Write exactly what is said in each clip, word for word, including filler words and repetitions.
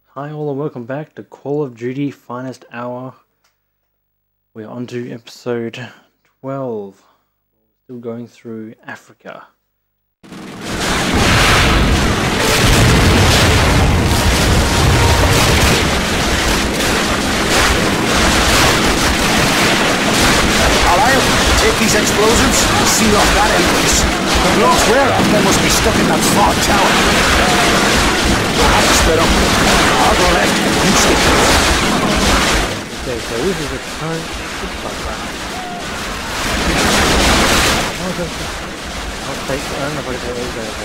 Hi all and welcome back to Call of Duty Finest Hour. We're on to episode twelve. Still going through Africa. Alright, take these explosives and seal off that entrance. The blocks where they must be stuck in that fog tower. We'll have to split up. I'll go left, you stay close. Okay, so this is the current background. Oh, that's just... I'll take... I don't know if I can take those there.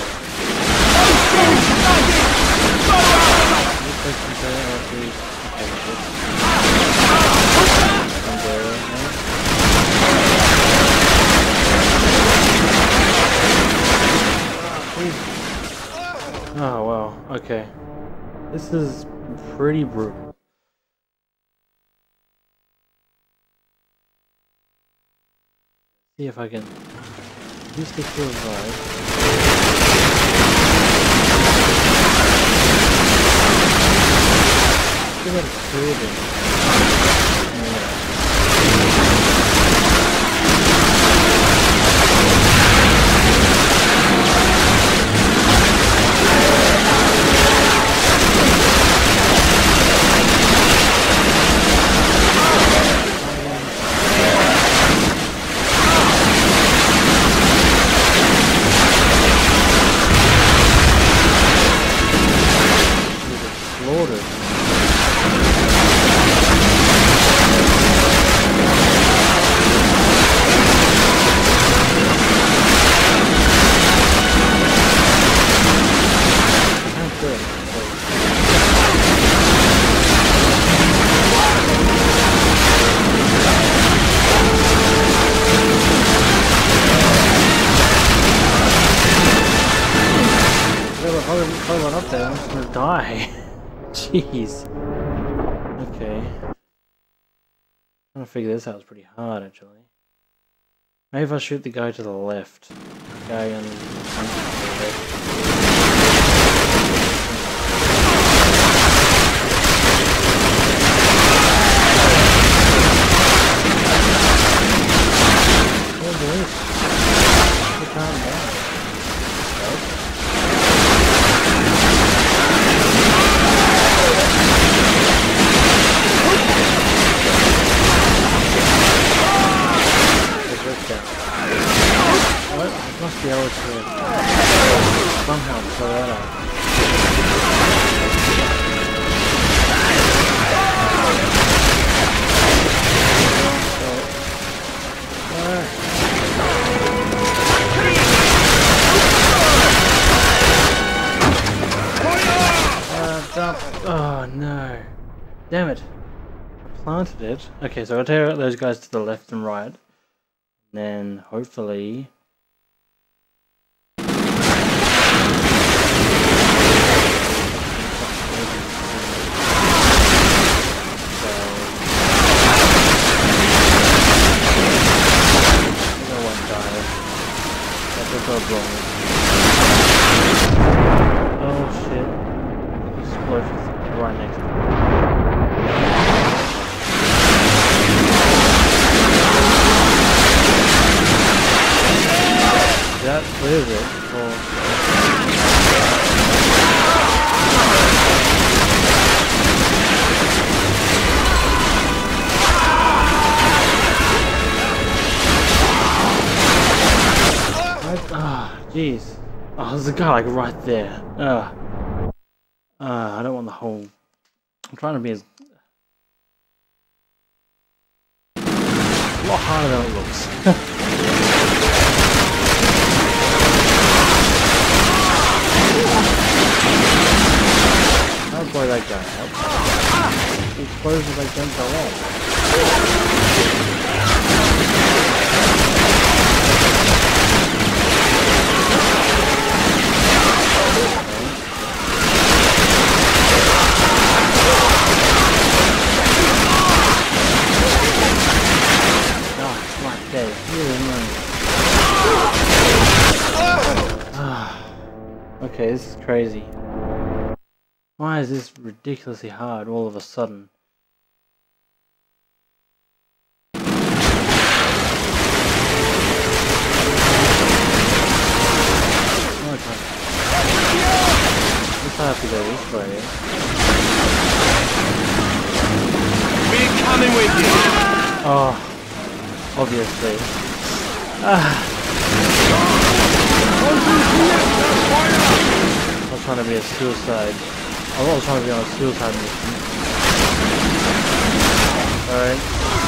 Take some there, I'll do... Okay, good. Some there, yeah. Oh wow, okay. This is pretty brutal. See if I can use this to revive. Still got a clear them. Yeah. Hold on up there, I'm just gonna die. Jeez. Okay. Trying to figure this out is pretty hard actually. Maybe if I shoot the guy to the left. The guy on the left. Oh, boys. Look calm down. Must be able to somehow pull that out. Uh, dump. Oh no. Damn it. I planted it. Okay, so I'll tear out those guys to the left and right. And then hopefully... Oh shit. Explosions right next to me. That clears it for... Ah, oh, jeez. Oh, there's a guy like right there. Ugh. Uh, I don't want the whole... I'm trying to be as... a lot harder than it looks. I'll blow that guy up. The explosions like don't go off. Okay, this is crazy. Why is this ridiculously hard all of a sudden? I have to go this way. We're coming with you. Oh, obviously. Ah. I was trying to be a suicide. I was trying to be on a suicide mission. Alright.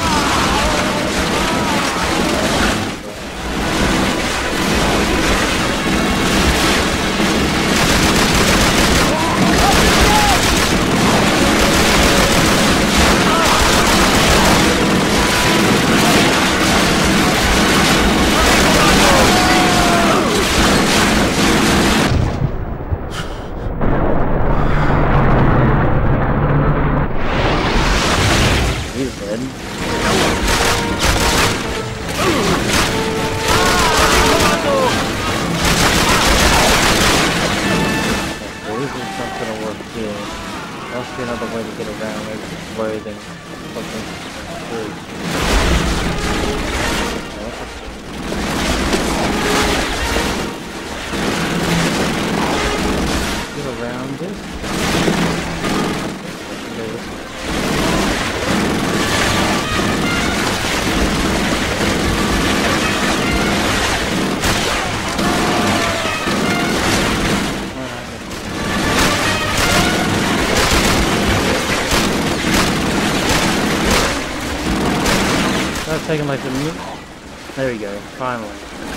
Taking like the mute. There we go, finally.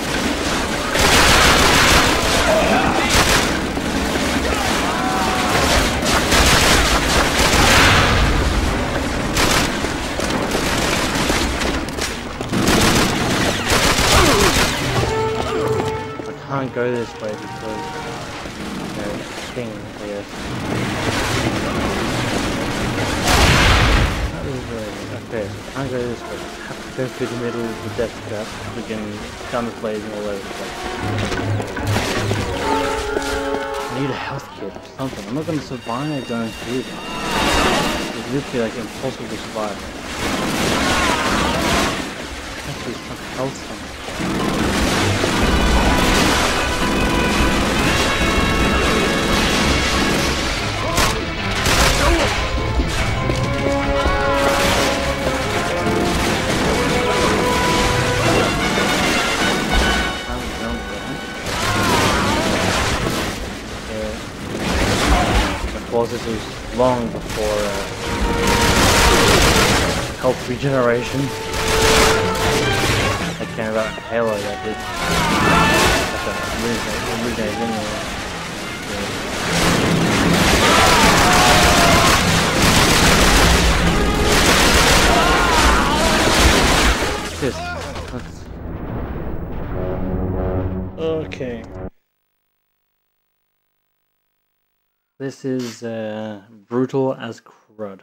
I can't go this way because, you know, thing, I guess. That is really okay, so I can't go this way. Go through the middle of the death trap, freaking guns blazing all over the place. I need a health kit or something. I'm not going to survive going through that. It's literally like impossible to survive. Actually, some health something. This was long before uh, health regeneration. I can't about Halo that did. That's a regenerate anyway. This. Okay. This is uh, brutal as crud.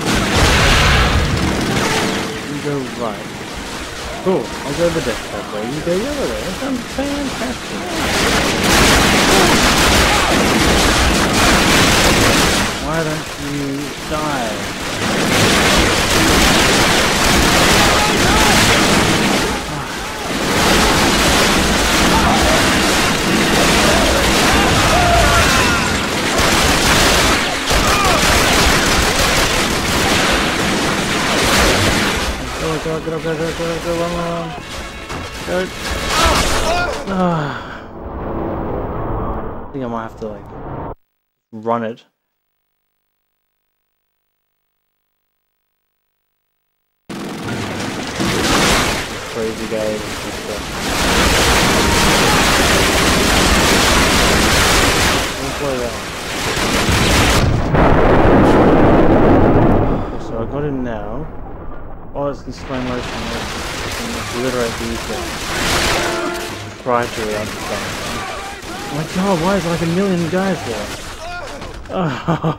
You go right. Cool, I'll go the death trap way. You go the other way. That sounds fantastic. Why don't you die? Go, go, go, go, go, go, go, run, run, go. Ah. I think I might have to like run it. Crazy guy. So I got him now. Oh, it's in slow motion. I can obliterate these guys. Try to understand. Oh my god, why is there like a million guys there? Oh.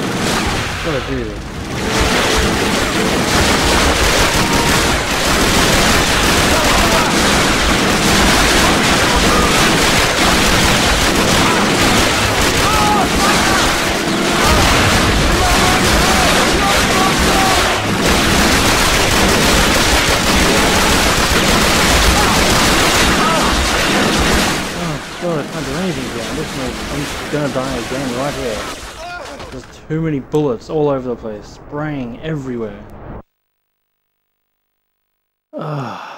Gotta do this. anything here. I'm just gonna, I'm just gonna die again right here. There's too many bullets all over the place, spraying everywhere. Ugh.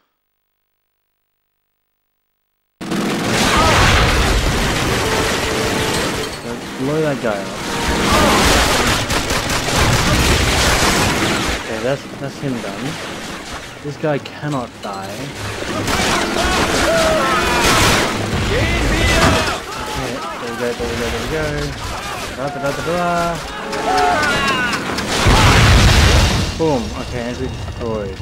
Blow that guy up. Okay, that's that's him done. This guy cannot die. Okay, there we go, there we go, there we go. Da, da, da, da, da. Boom. Okay, entry destroyed.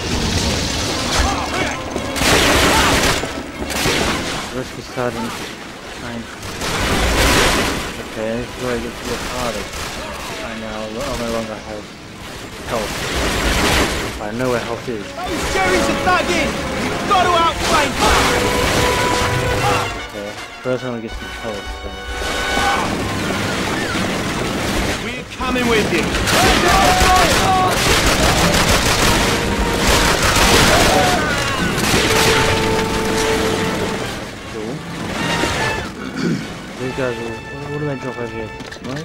Rescue sergeant. Fine. Okay, this is where it gets a bit harder. I now I no longer have health. I know where health is. Those Jerry's are dug in! You've got to outflank them! Okay, first I want to get some health. So. We're coming with you! Cool. These guys will... What do they drop over here? No?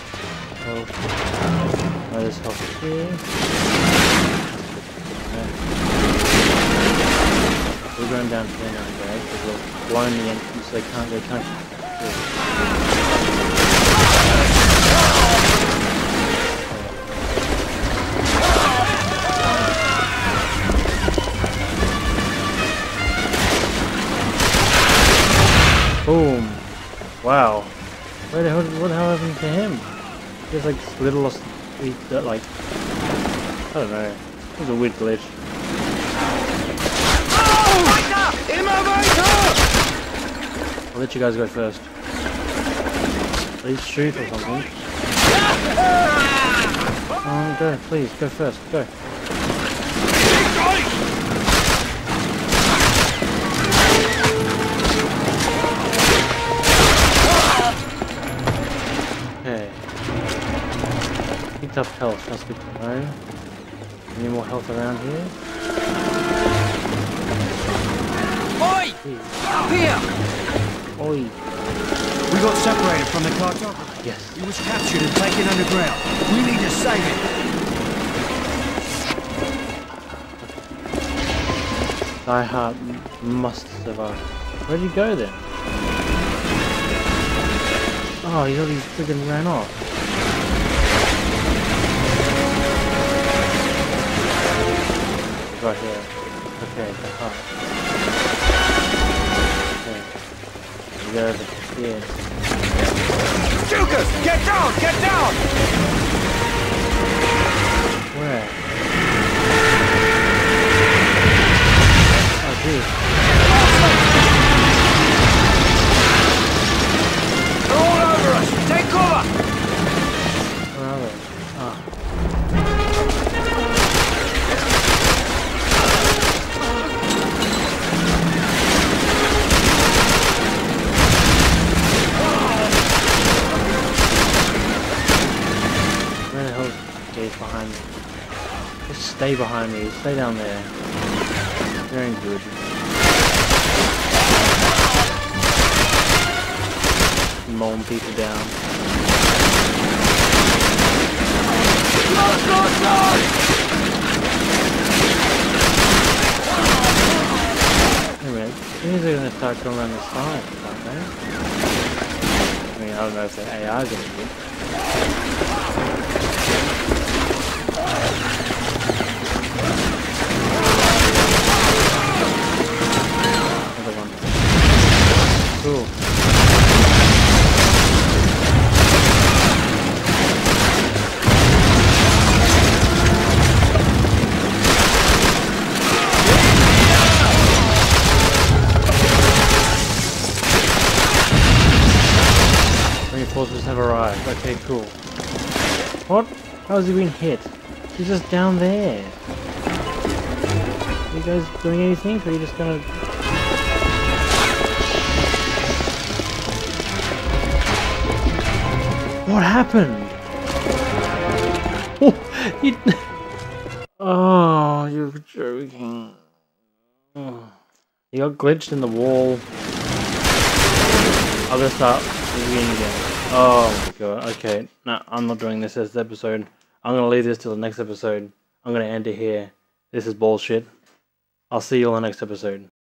Health. No, there's health here. Okay. We're going down to there now, guys, because we've blown the entrance, so they can't, they can't Boom! Wow. Where the hell, what the hell happened to him? There's like little lost, like, I don't know. It was a weird glitch. I'll let you guys go first. Please shoot or something. Um, go, please, go first, go. Okay. Picked up health, that's good to know. Any more health around here? Oi! Up here! Oi! We got separated from the cartographer. Yes. He was captured and taken underground. We need to save him. Die Hard must survive. Where'd you go then? Oh, he already friggin' ran off. Right here. Okay, the heart. Okay. We go over here. Jukers! Get down! Get down! Where? Oh, geez. They're all over us! Take cover! Where are they? Ah. Where the hell is behind me? Just stay behind me. Stay down there. Very good. Mowing people down. Go, go, go! Wait a minute. These are going to start going around the side, aren't they? I mean, I don't know if the A I is going to be. Another one. Cool. Reinforcements have arrived. Okay, cool. What? How has he been hit? He's just down there. Are you guys doing anything? Or are you just gonna... What happened? Oh, you... Oh, you're joking. Oh. You got glitched in the wall. I'm gonna start reading again. Oh my god, okay. No, I'm not doing this as the episode. I'm gonna leave this till the next episode. I'm gonna end it here. This is bullshit. I'll see you on the next episode.